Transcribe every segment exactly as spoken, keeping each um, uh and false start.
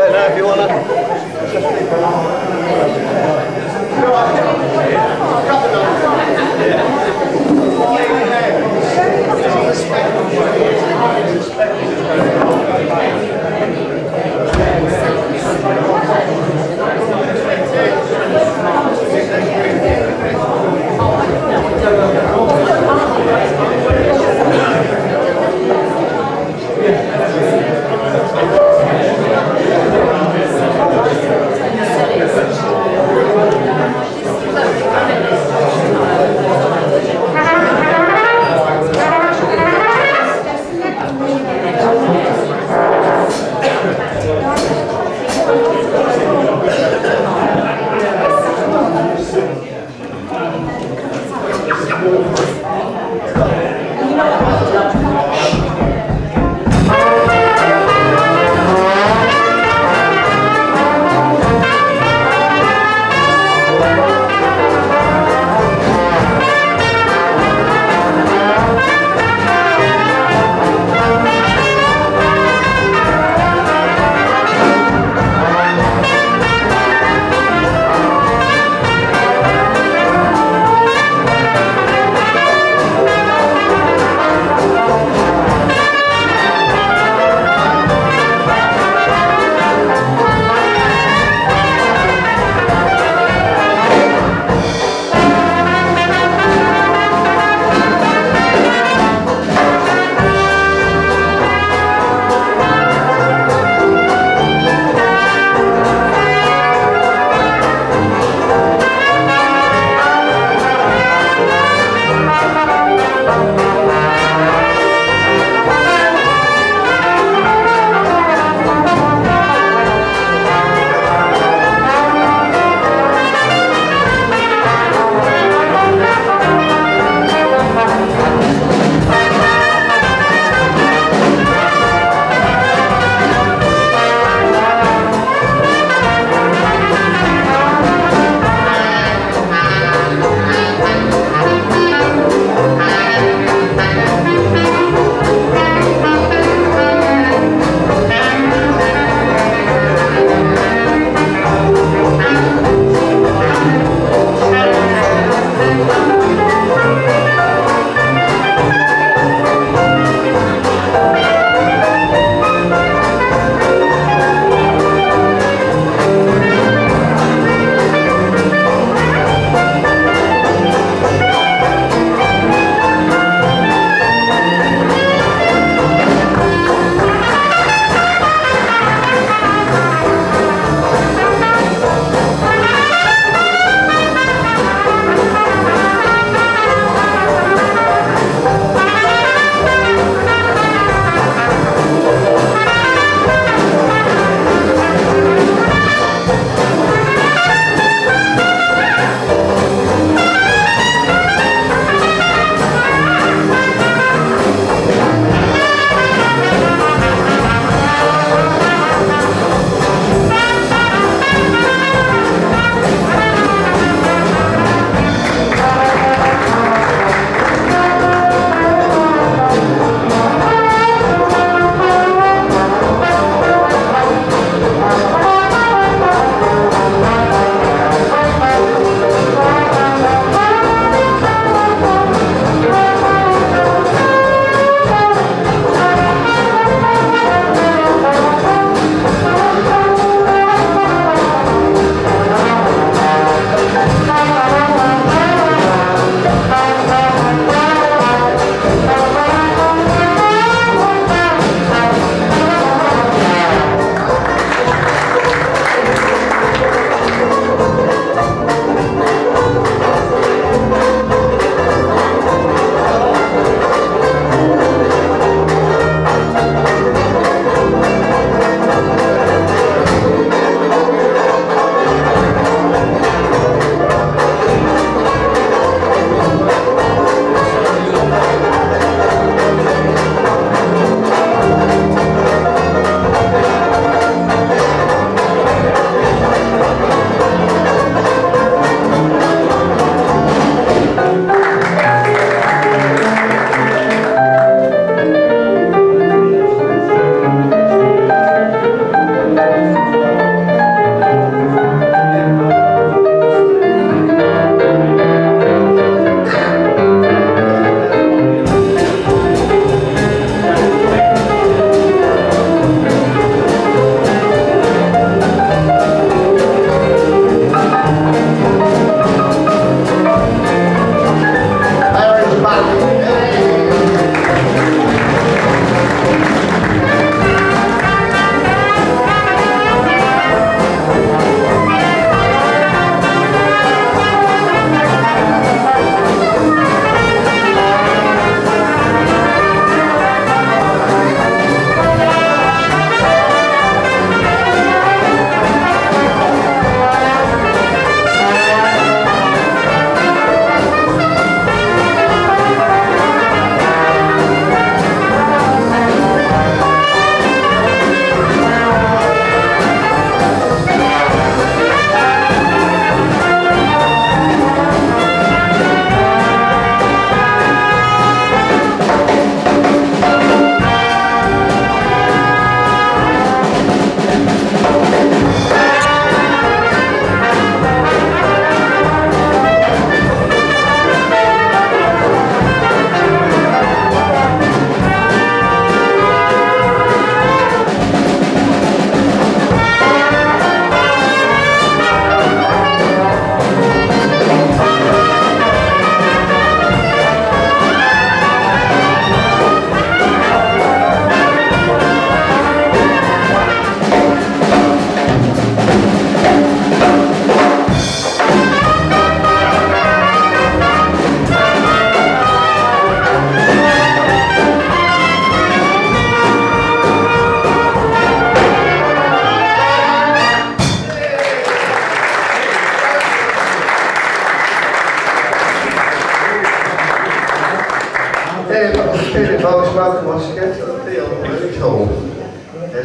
there now if you want to.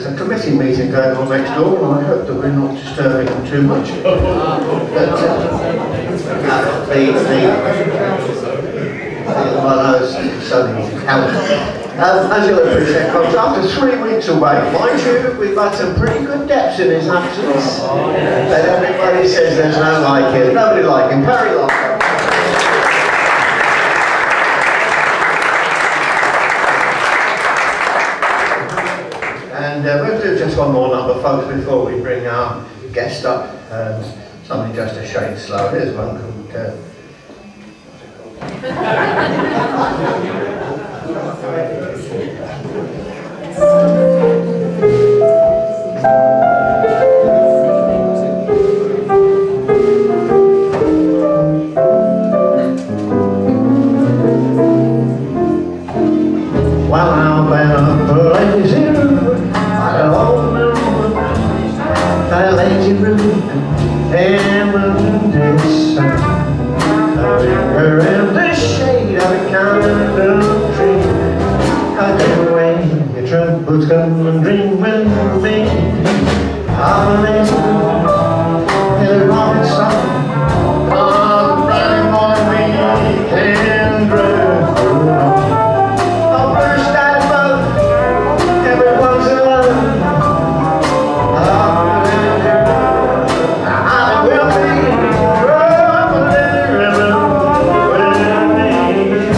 a committee meeting going on next door, and I hope that we're not disturbing them too much. But, uh, the, the, the, well, I was suddenly out. Um, as you'll appreciate, folks, after three weeks away, mind you, we've had some pretty good depths in his absence. And everybody says there's no like him. Nobody like him. Perry Locker. And uh, we'll do just one more number, folks, before we bring our guest up. Um, something just a shade slow. Here's one called... Uh, well, I've been a lazy room, I don't know, a lazy room, and when this I linger in the shade of a kind of tree. I go away, your troubles come and dream with me. I'm a lazy room, in a wrong song. I'm running on me, can drive through. I'll burst that boat, everyone's in love. I will be trouble in the river with me.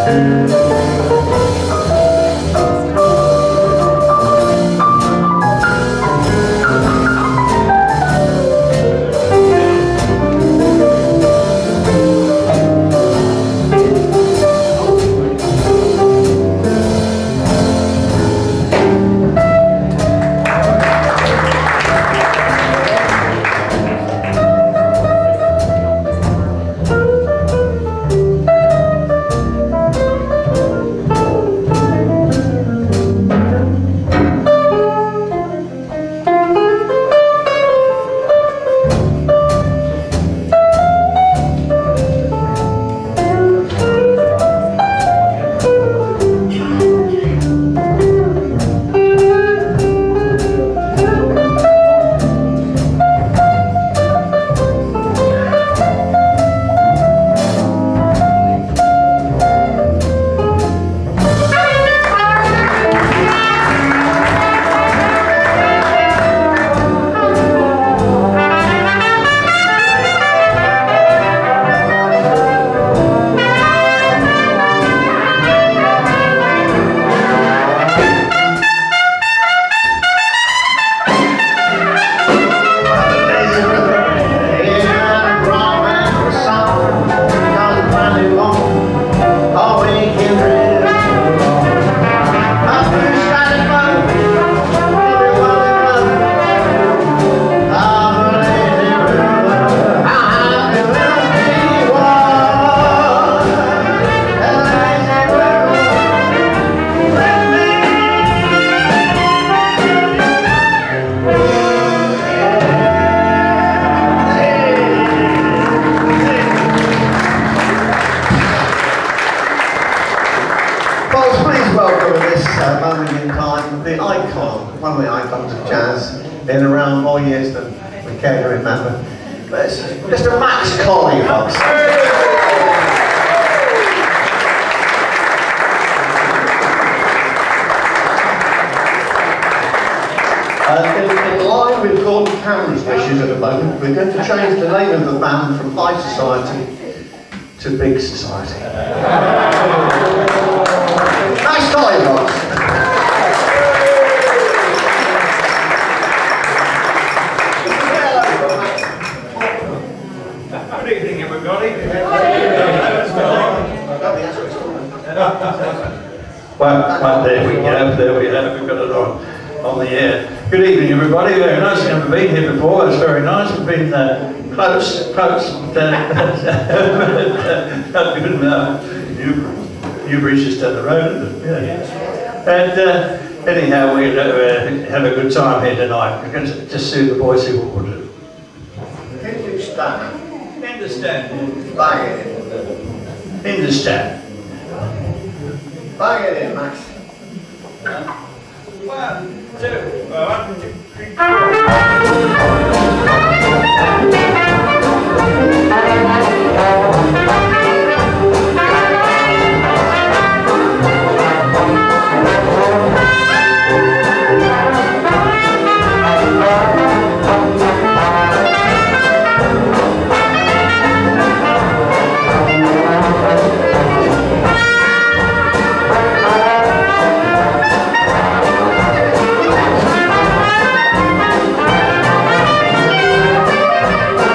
one of the icons of jazz, been around more years than we care to remember. But it's Mister Max Colley, folks. Uh, in, in line with Gordon Cameron's wishes at the moment, we're going to change the name of the band from High Society to Big Society. Nice Colley, folks. Good evening, everybody. Well, well, there we go, there we have, we've got it on, on the air. Good evening, everybody. Very nice. We've never been here before. That's very nice. We've been uh, close, close. Uh, you, you reached us down the road, yeah. And uh, anyhow, we uh, have a good time here tonight. We're going to just see the boys see what we'll do. Hindustan. Understand. Bang it in. Understand. Bang it in, Max. One, two, one, two, three, four. Thank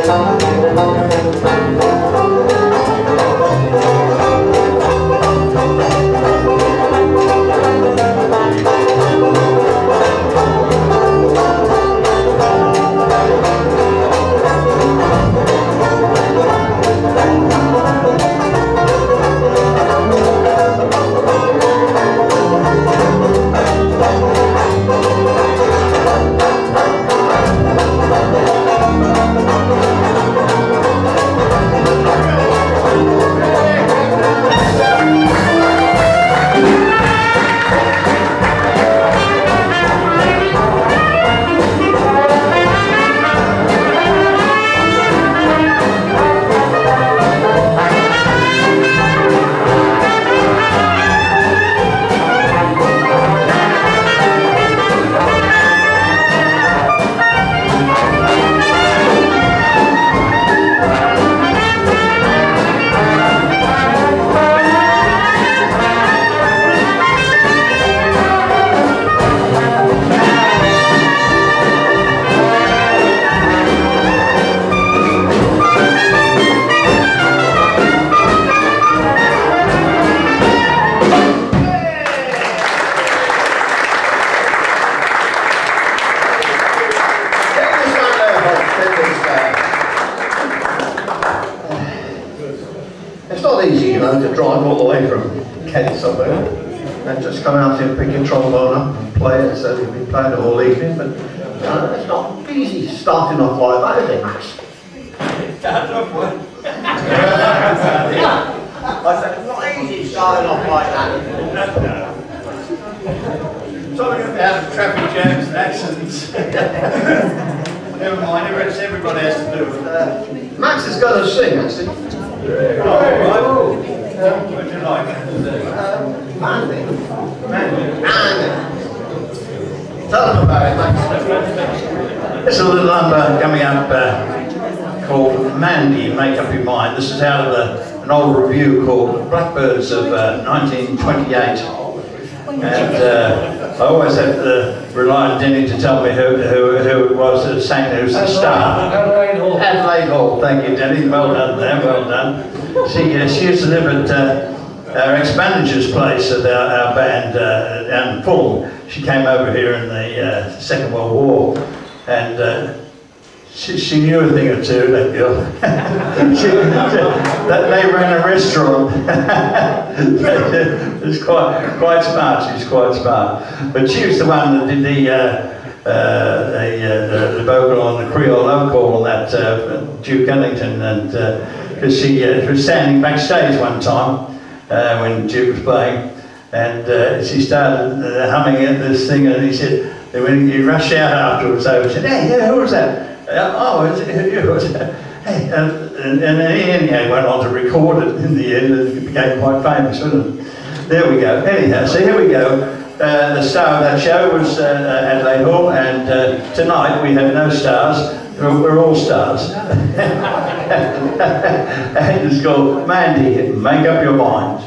It's not easy, you know, to drive all the way from Kent somewhere and just come out here and pick your trombone up and play it, so you've been playing it all evening, but you know, it's not easy starting off like that, is it, Max? Starting off what? I said, it's not easy starting off like that. Talking about traffic jams and accidents. Never mind, everybody has to do it. Uh, Max is going to sing, actually. Oh, right. What would you like? Mandy. Mandy. Mandy. Tell them about it, Max. There's a little number coming up uh, called Mandy, Make Up Your Mind. This is out of a, an old review called Blackbirds of uh, nineteen twenty-eight. And uh, I always had to rely on Denny to tell me who, who, who it was that sang, who was the star. Adelaide Hall. Adelaide Hall, thank you, Denny. Well done there, well done. She, uh, she used to live at uh, our ex-manager's place at our, our band uh, down in Fulham. She came over here in the uh, Second World War, and uh, she, she knew a thing or two, that girl. she, that they ran a restaurant. It's quite, quite smart, she's quite smart. But she was the one that did the, uh, uh, the, uh, the, the vocal on the Creole love call on that uh, Duke Ellington, and because uh, she uh, was standing backstage one time uh, when Duke was playing, and uh, she started uh, humming at this thing, and he said, when he rushed out afterwards, over, said, "Hey, yeah, who was that?" Uh, oh, it was, it was, hey, and, and, and anyhow, he went on to record it in the end, and it became quite famous, wasn't it? There we go. Anyhow, so here we go. Uh, the star of that show was uh, Adelaide Hall, and uh, tonight we have no stars, we're, we're all stars. And it's called Mandy, Make Up Your Mind.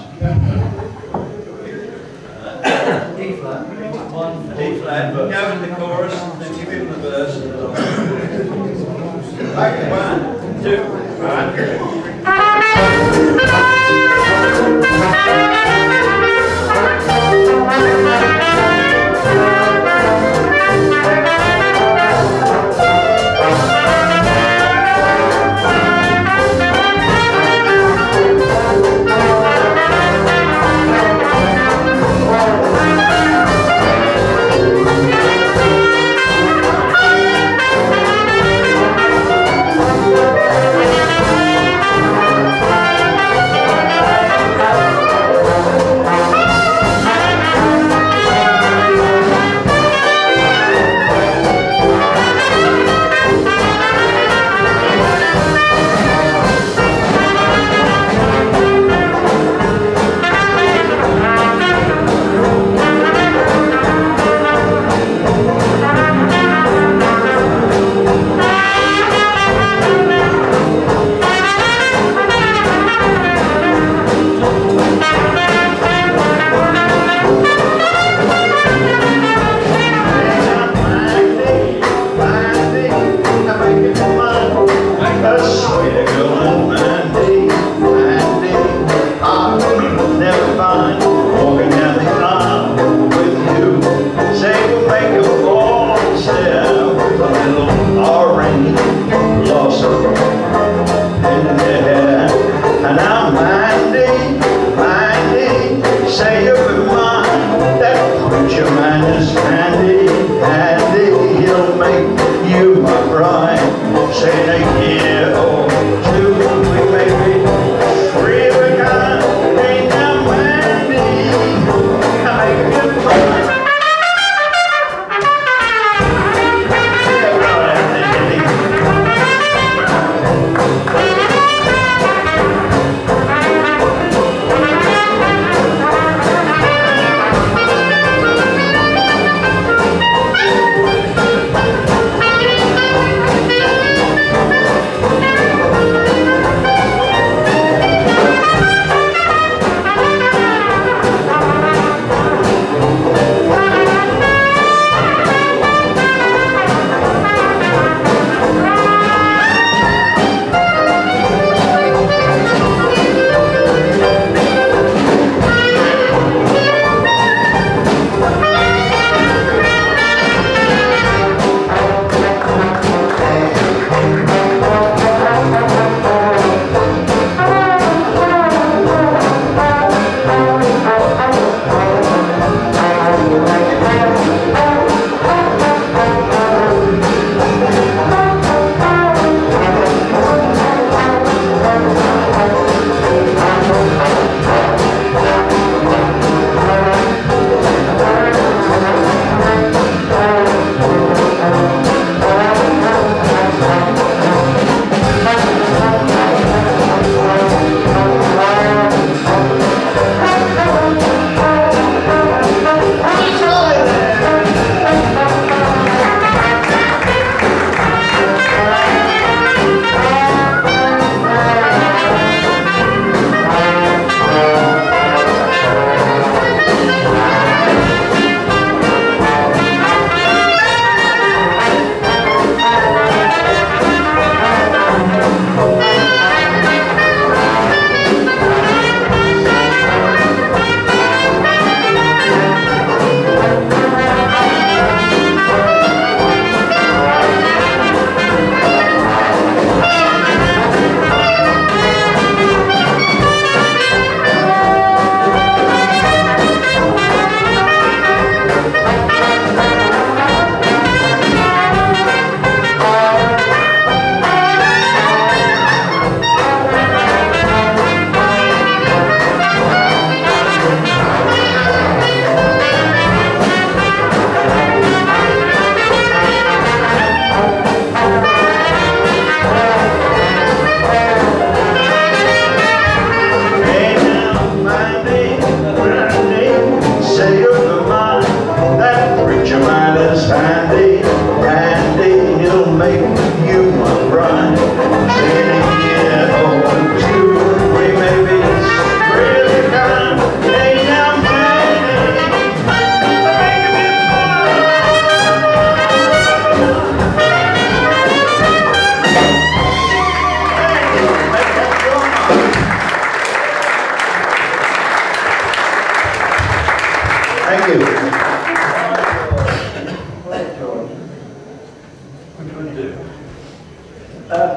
D flat. One, D flat, go in the chorus, then give him the verse. Okay, one, two, one. Thank year or two, we may be really kind. Ain't now Mandy, I make a good point. Thank you. Uh,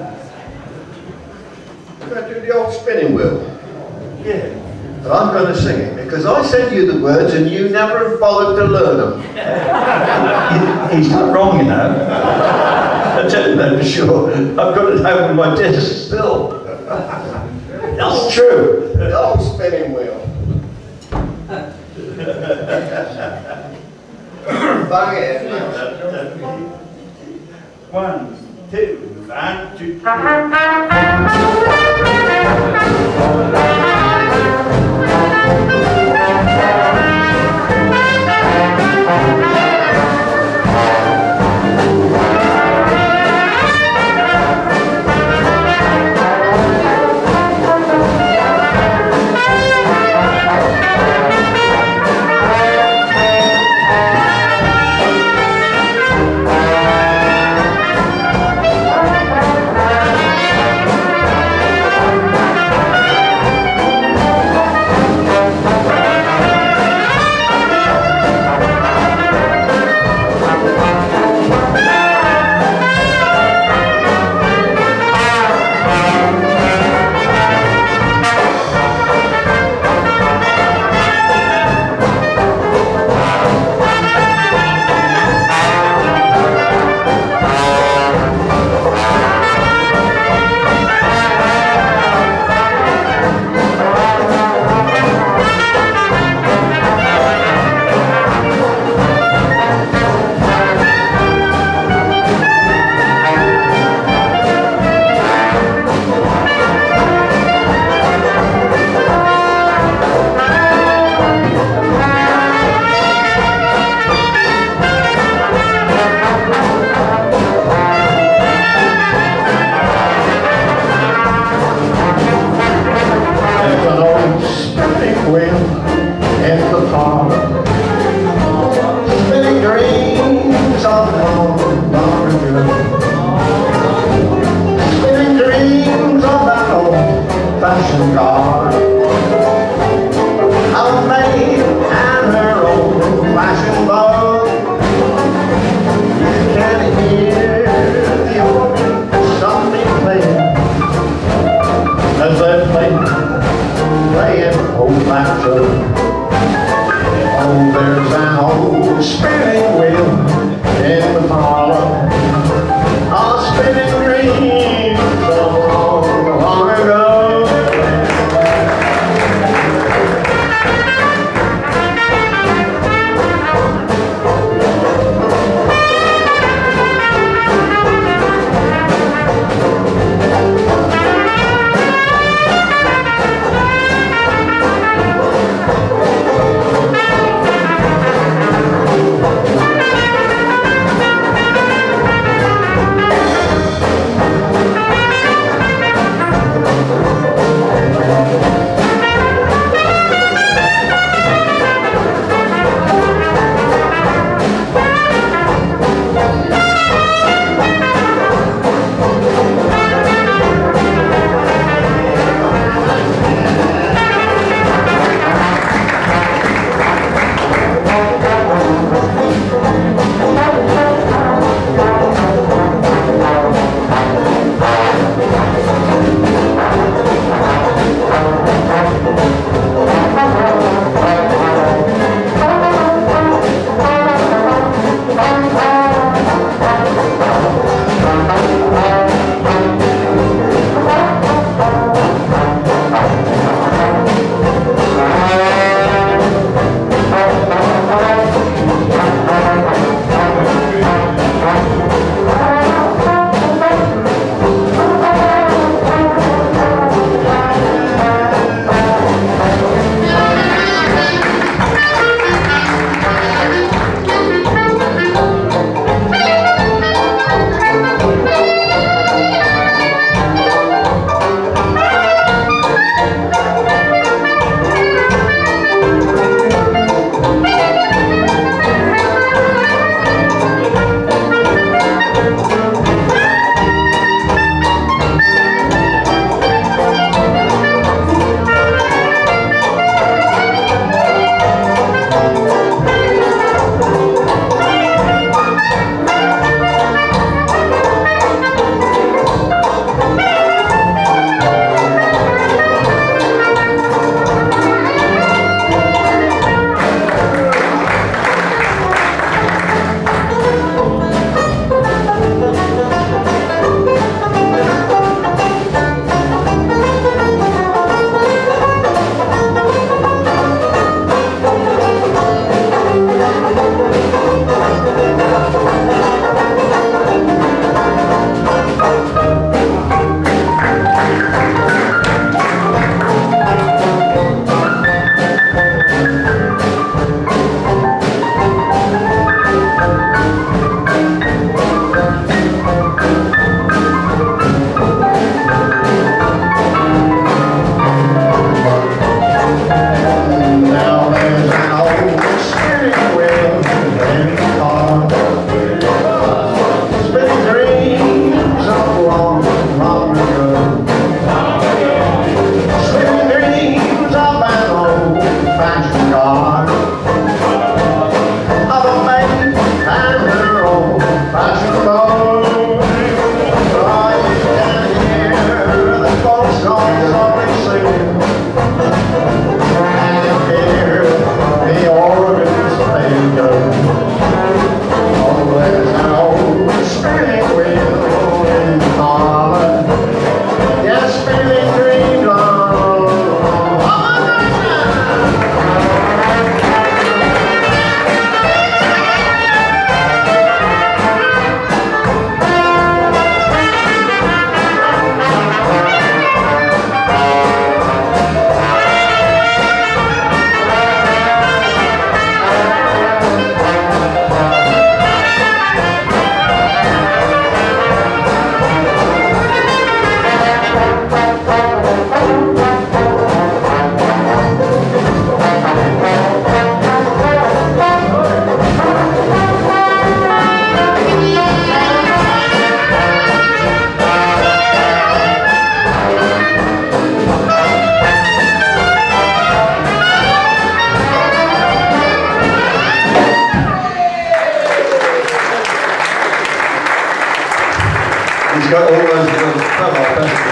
we're going to do the old spinning wheel. Yeah. But I'm going to sing it because I sent you the words and you never bothered to learn them. He, he's not wrong, you know. I tell you that for sure. I've got it home with my disc still. That's true. The old spinning wheel. Bang it. One, two, and two.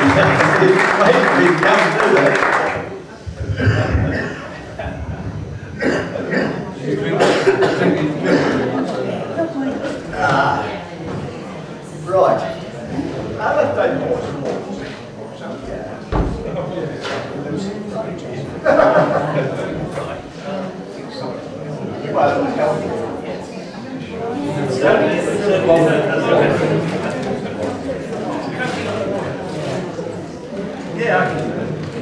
Maybe come do that. Ah, right. How about that horse? Well, yeah, I can.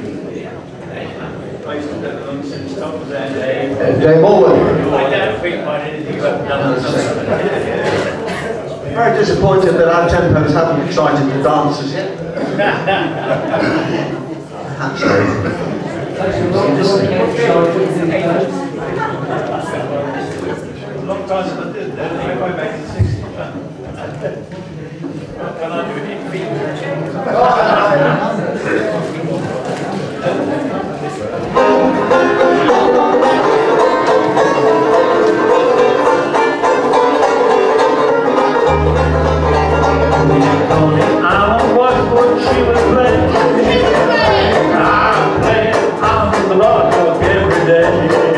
Dave Morgan. I don't think quite anything about done. Very disappointed that our tempos haven't excited the dancers yet. Perhaps so. Long time since I did that, way back in sixty. Can I do it in feet? I watched what she was playing. I play on the Lord Talk every day.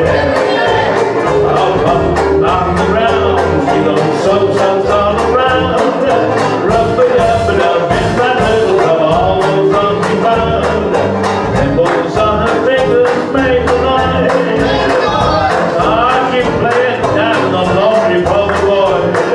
I'll come on the ground, see those soaps all around. Rub it up and up in my little of all those funky found. Dimples on her fingers make the noise. I keep playing down the lonely poor boy.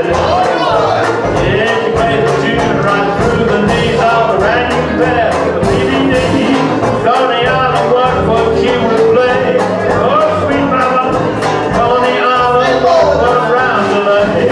Yeah, she plays the tune right through the knees of the ranking pair. The B D D, Coney Island, what what she would play. Oh, sweet mama, Coney Island, what around the lake.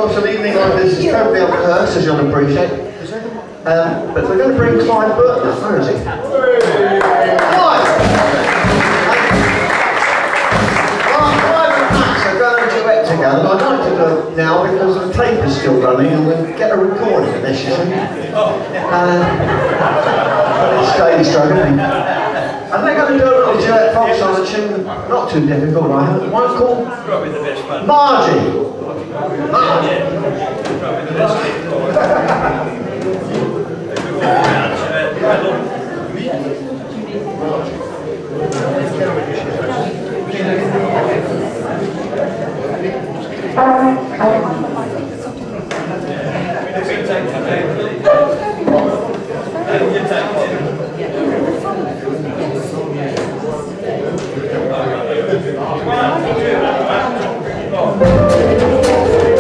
course, an evening like this is totally unrehearsed, as you'll appreciate. Um, but we're going to bring Clive Burton up. Where is he? Clive! Clive and Max are going to duet together, and I'd like to do it now because the tape is still running and we'll get a recording of this, you see. Uh, it's stage struggling. And they're going to do a little duet fox on a tune, not too difficult, I hope. One called Probably the best one. Margie. Margie. Probably the best one. Thank you.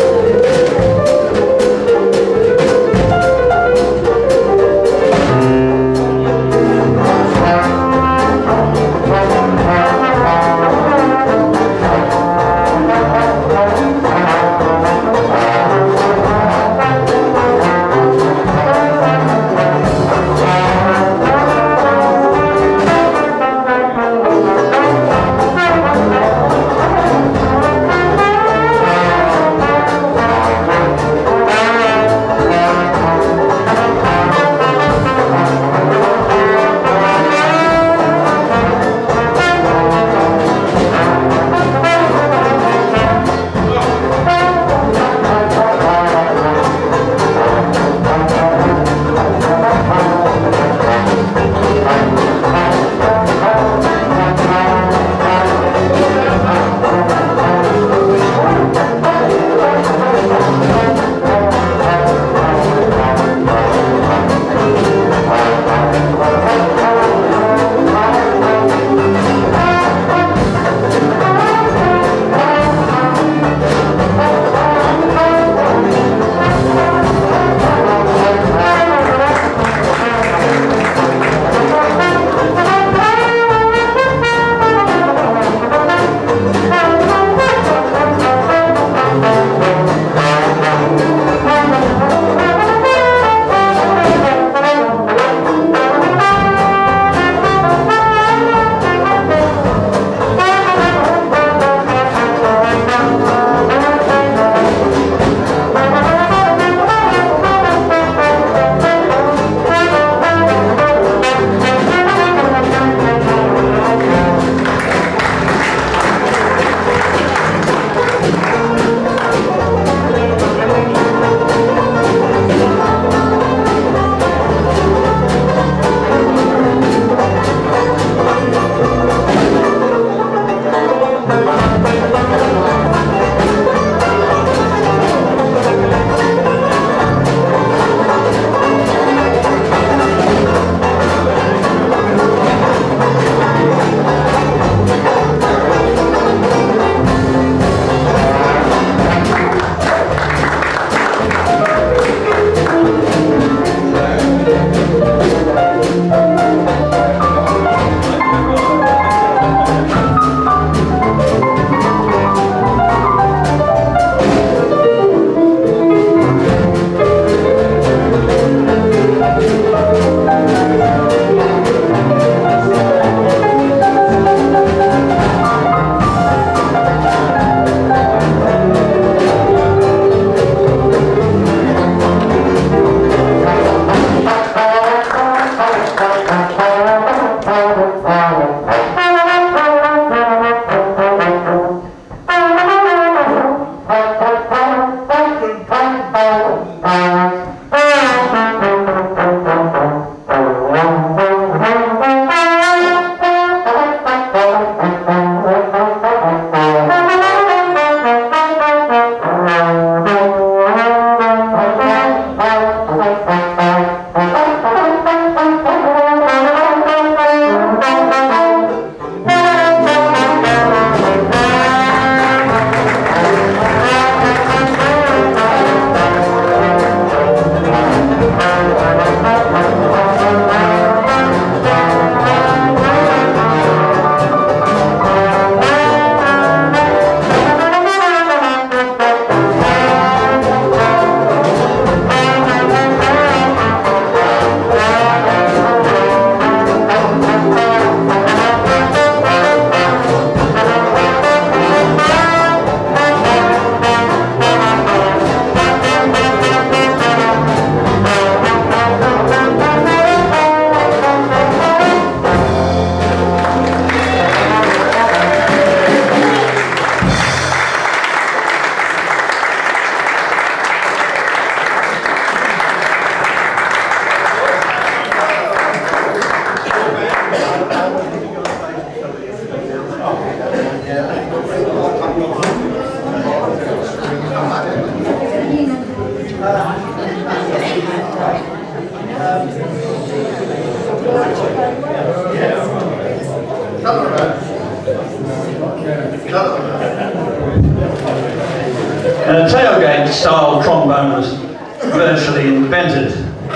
And a tailgate style trombone was virtually invented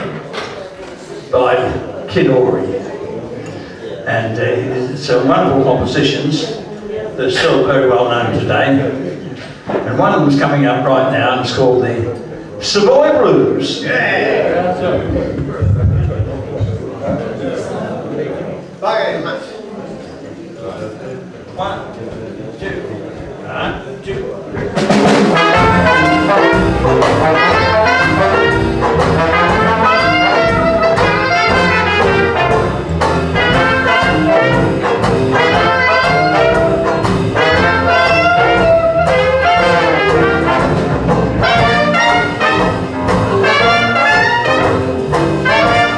by Kid Ory. And uh, it's a wonderful compositions that are still very well known today. And one of them is coming up right now, and it's called the Savoy Blues. Yeah. Very much. One, two, one, two. Thank you.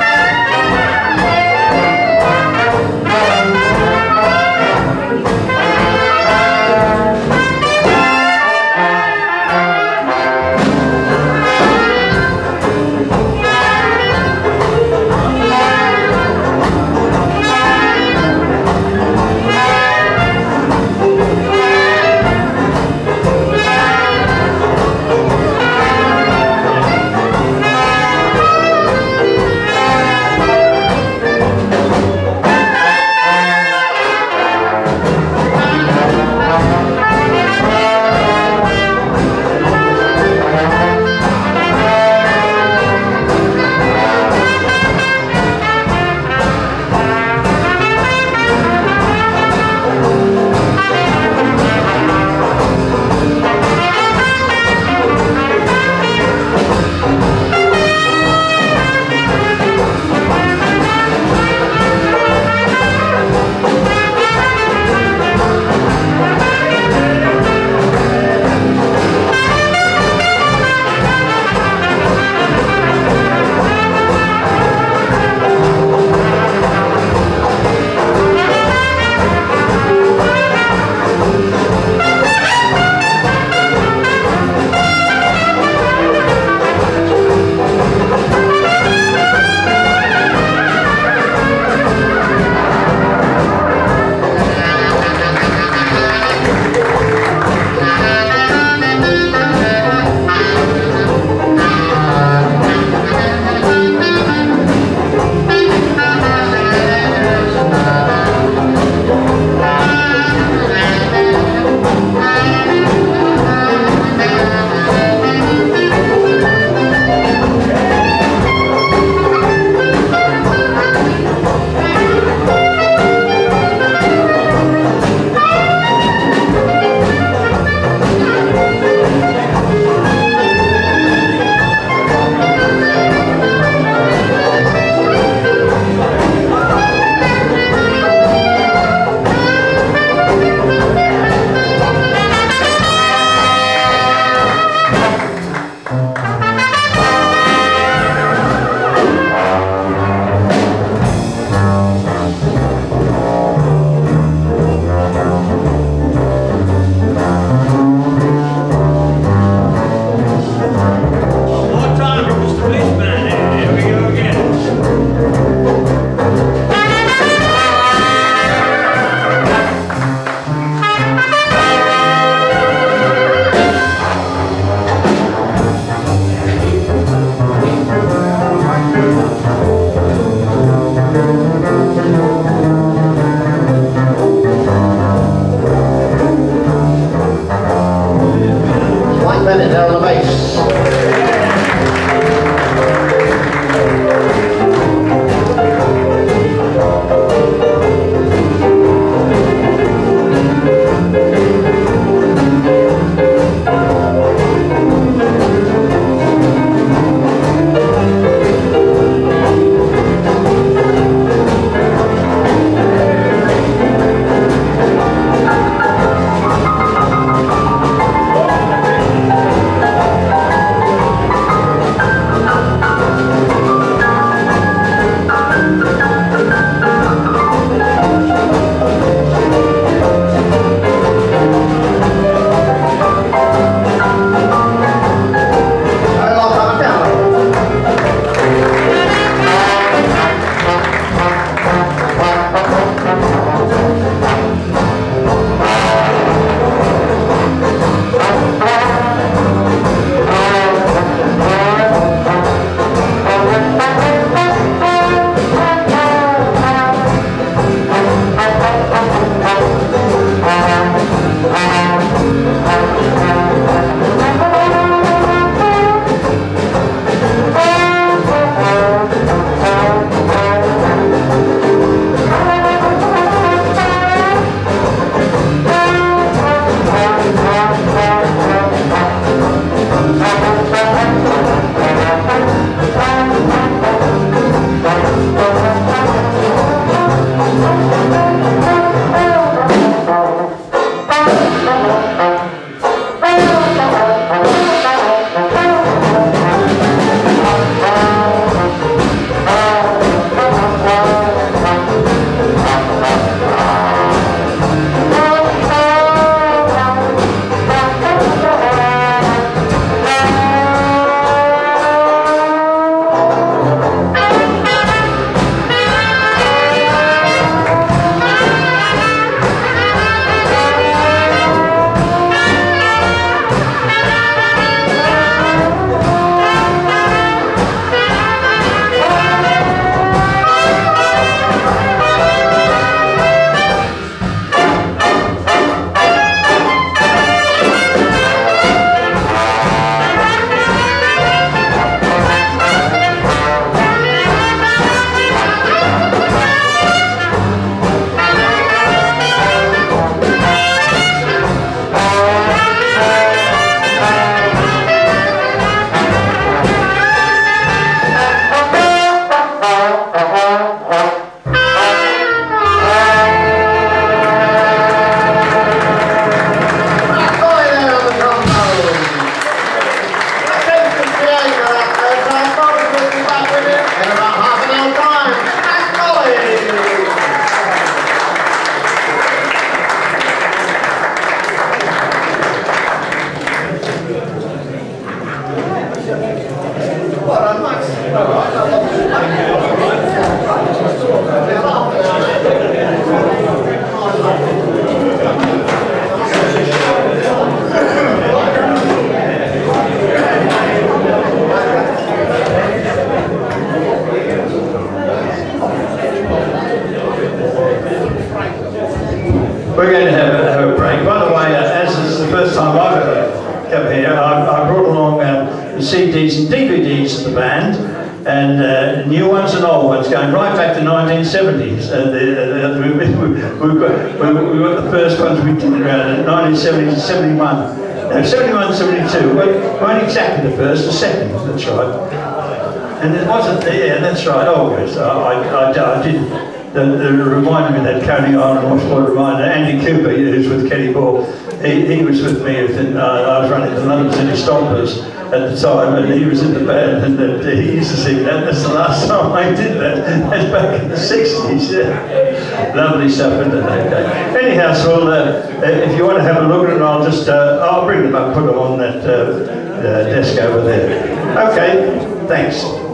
the C Ds and D V Ds of the band, and uh, new ones and old ones, going right back to nineteen seventies. Uh, the, uh, we, we, we've got, we, we got the first ones we did around nineteen seventy to seventy-one. No, seventy-one, seventy-two, weren't, weren't exactly the first, the second, that's right. And it wasn't, yeah, that's right, always. I, I, I, I did, the, the reminded me of that Coney Island Washboard reminder. Andy Cooper, who's with Kenny Ball, he, he was with me, and uh, I was running the London City Stompers at the time, and he was in the band, and uh, he used to sing that. That's the last time I did that. That's back in the sixties, yeah. Lovely stuff, isn't it? Okay. Anyhow, so uh, if you want to have a look at it, I'll just, uh, I'll bring them up, put them on that uh, uh, desk over there. Okay, thanks.